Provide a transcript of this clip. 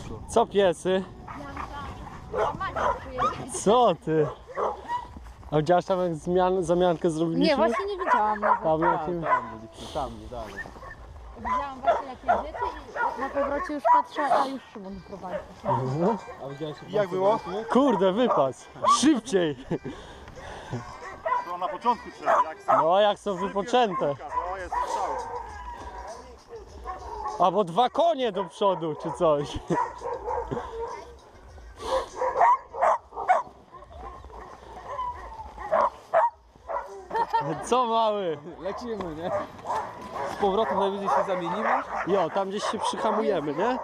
Co piesy? Co ty? A widziałaś tam jak zamiankę zrobiliśmy? Nie, właśnie nie widziałam nawet. Tam jakim... Tam, dalej. Widziałam właśnie jak jedziecie i na powrocie już patrzę, a już Szymon prowadzi. A widziałeś Jak było? Kurde, wypadł! Szybciej! To na początku trzeba, jak są. No jak są wypoczęte. O, jest strzał. Albo 2 konie do przodu, czy coś. Co mały? Lecimy, nie? Z powrotem najwyżej się zamienimy. Jo, tam gdzieś się przyhamujemy, nie?